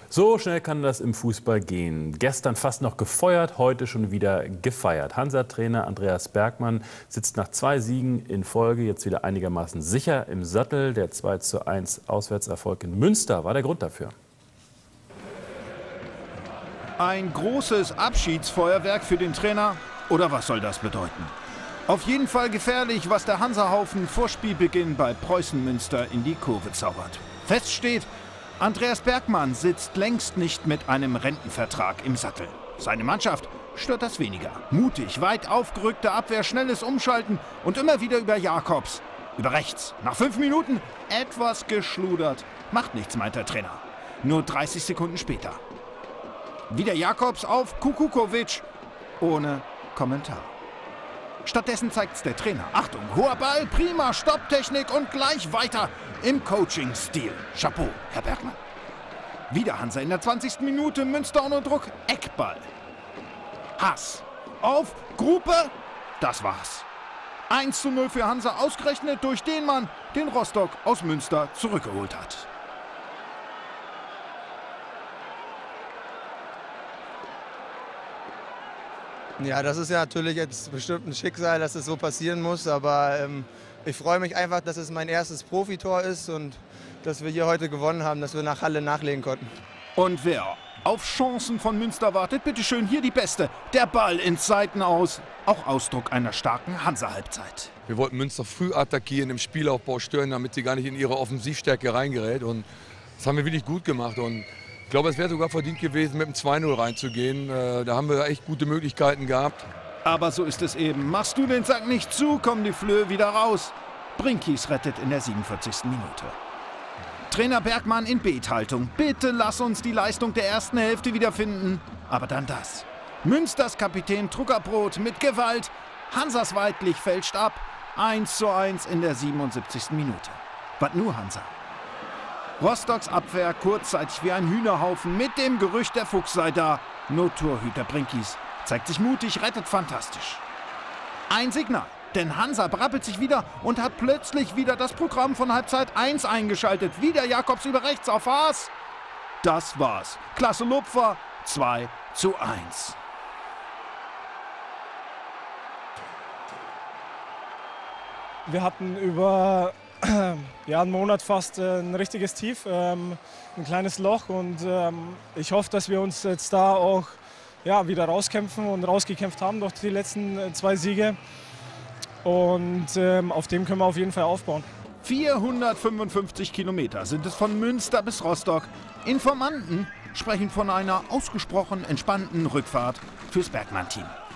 So schnell kann das im Fußball gehen. Gestern fast noch gefeuert, heute schon wieder gefeiert. Hansa-Trainer Andreas Bergmann sitzt nach 2 Siegen in Folge jetzt wieder einigermaßen sicher im Sattel. Der 2:1 Auswärtserfolg in Münster war der Grund dafür. Ein großes Abschiedsfeuerwerk für den Trainer? Oder was soll das bedeuten? Auf jeden Fall gefährlich, was der Hansa-Haufen vor Spielbeginn bei Preußen Münster in die Kurve zaubert. Fest steht, Andreas Bergmann sitzt längst nicht mit einem Rentenvertrag im Sattel. Seine Mannschaft stört das weniger. Mutig, weit aufgerückte Abwehr, schnelles Umschalten und immer wieder über Jakobs. Über rechts. Nach 5 Minuten etwas geschludert. Macht nichts, meint der Trainer. Nur 30 Sekunden später. Wieder Jakobs auf Kukukovic. Ohne Kommentar. Stattdessen zeigt's der Trainer. Achtung, hoher Ball, prima Stopptechnik und gleich weiter im Coaching-Stil. Chapeau, Herr Bergmann. Wieder Hansa in der 20. Minute, Münster unter Druck, Eckball. Haas auf Gruppe, das war's. 1:0 für Hansa, ausgerechnet durch den Mann, den Rostock aus Münster zurückgeholt hat. Ja, das ist ja natürlich jetzt bestimmt ein Schicksal, dass es so passieren muss, aber ich freue mich einfach, dass es mein erstes Profitor ist und dass wir hier heute gewonnen haben, dass wir nach Halle nachlegen konnten. Und wer auf Chancen von Münster wartet, bitteschön, hier die Beste. Der Ball ins Seitenaus, auch Ausdruck einer starken Hansa-Halbzeit. Wir wollten Münster früh attackieren, im Spielaufbau stören, damit sie gar nicht in ihre Offensivstärke reingerät. Und das haben wir wirklich gut gemacht. Und ich glaube, es wäre sogar verdient gewesen, mit dem 2:0 reinzugehen. Da haben wir echt gute Möglichkeiten gehabt. Aber so ist es eben. Machst du den Sack nicht zu, kommen die Flöhe wieder raus. Brinkies rettet in der 47. Minute. Trainer Bergmann in Bethaltung. Bitte lass uns die Leistung der ersten Hälfte wiederfinden. Aber dann das. Münsters Kapitän Truckerbrot mit Gewalt. Hansas Weidlich fälscht ab. 1:1 in der 77. Minute. Was nur Hansa? Rostocks Abwehr kurzzeitig wie ein Hühnerhaufen mit dem Gerücht, der Fuchs sei da. Nur Torhüter Brinkies zeigt sich mutig, rettet fantastisch. Ein Signal, denn Hansa brabbelt sich wieder und hat plötzlich wieder das Programm von Halbzeit 1 eingeschaltet. Wieder Jakobs über rechts auf Haas. Das war's. Klasse Lupfer, 2:1. Wir hatten über einen Monat fast ein richtiges Tief, ein kleines Loch und ich hoffe, dass wir uns jetzt da auch wieder rauskämpfen und rausgekämpft haben durch die letzten 2 Siege und auf dem können wir auf jeden Fall aufbauen. 455 Kilometer sind es von Münster bis Rostock. Informanten sprechen von einer ausgesprochen entspannten Rückfahrt fürs Bergmann-Team.